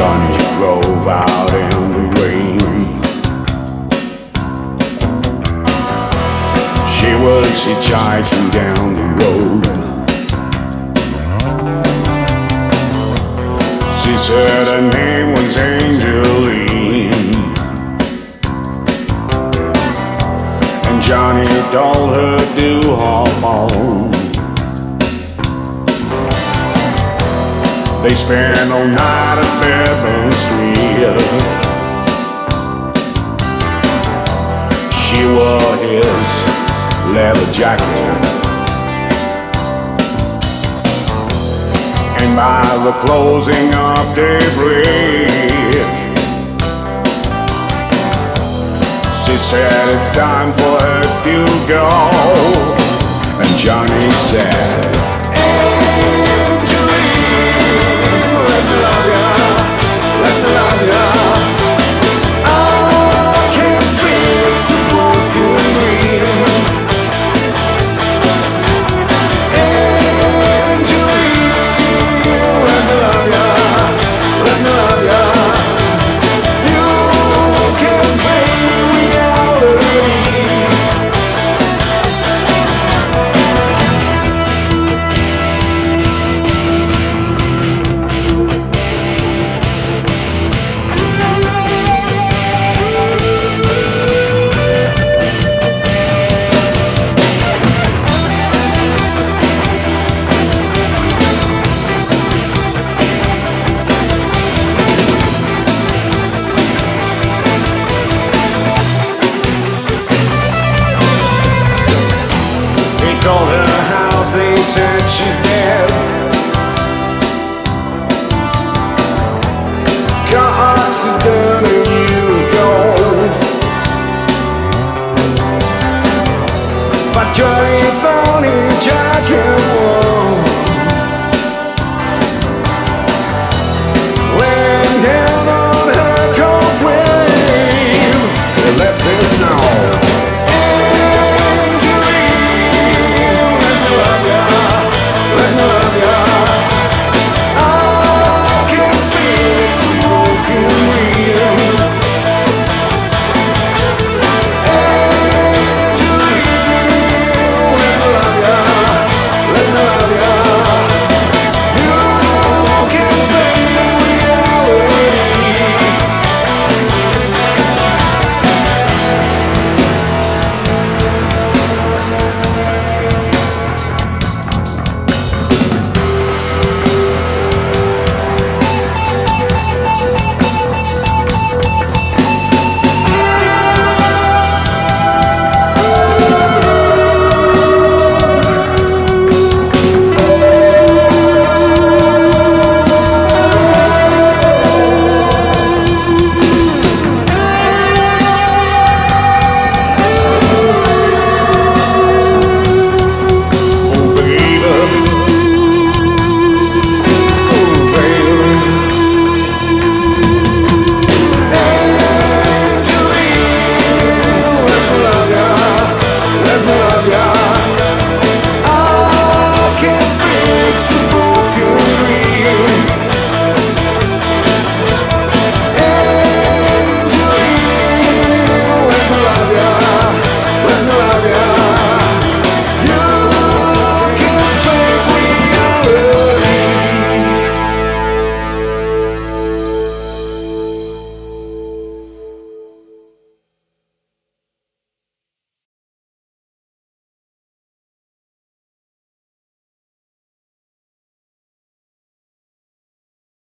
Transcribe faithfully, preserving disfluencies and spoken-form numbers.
Johnny drove out in the rain. She was hitchhiking down the road. She said her name was Angeline, and Johnny told her to hop on. They spent all night at Bourbon Street. She wore his leather jacket, and by the closing of daybreak, she said it's time for her to go. And Johnny said,